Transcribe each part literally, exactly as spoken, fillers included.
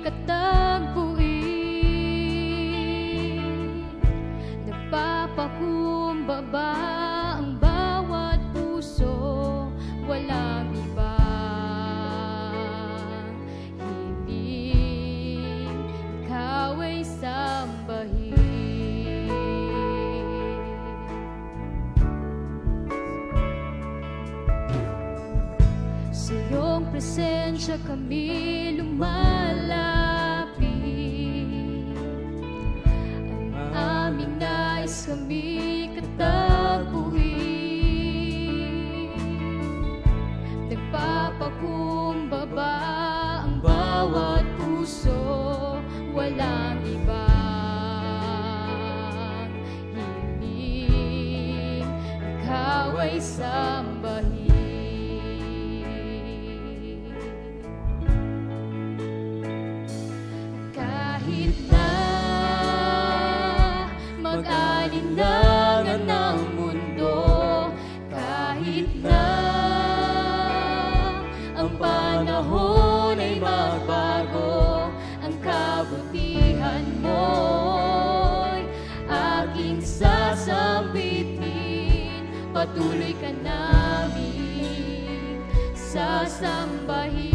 katagpuin. Nagpapakumbaba ang bawat puso, walang iba. Hiling ikaw ay sambahin. Sa iyong presensya kami lumalapit. Ang aming nais kami katagpuin. Nagpapakumbaba ang bawat puso, walang ibang hiling, ikaw ay sambahin. Kahit na mag-alinlangan ng mundo, kahit na ang panahon ay magbago, ang kabutihan mo'y aking sasambitin. Patuloy ka namin sasambahin.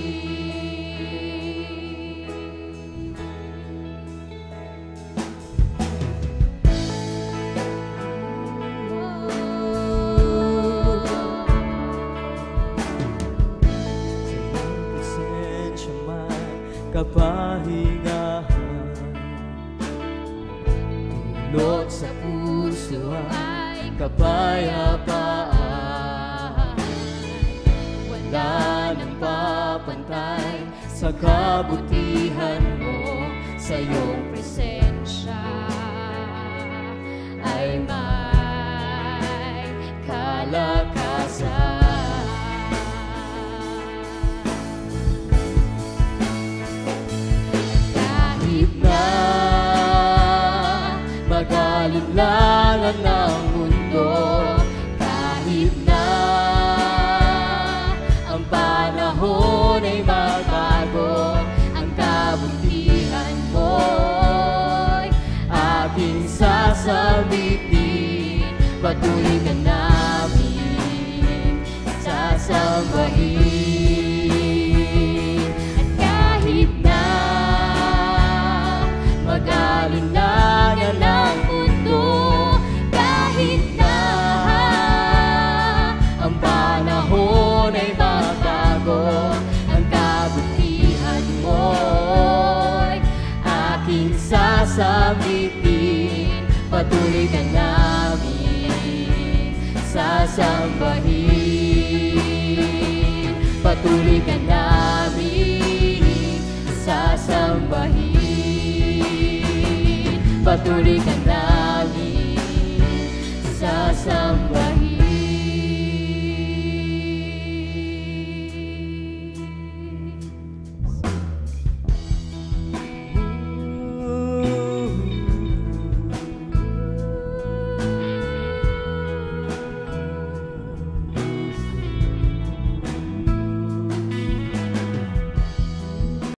Kapahingahan, dulot sa puso ay kapayapaan. Wala nang papantay sa kabutihan mo, sa iyong presensya ay may kalakasan. Mag-alinlangan ng mundo, kahit na ang panahon ay magbago, ang kabutihan mo'y aking sasambitin. Patuloy ka namin sasambahin. At kahit na mag-alinlangan ng mundo, kahit na ang panahon ay magbago, ang kabutihan mo'y aking sasambitin. Patuloy ka namin sasambahin. Patuloy ka namin sasambahin. Patuloy ka namin sasambahin.